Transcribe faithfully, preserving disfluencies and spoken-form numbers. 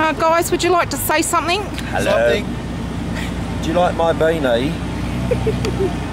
Uh, guys, would you like to say something? Hello. Something. Do you like my beanie?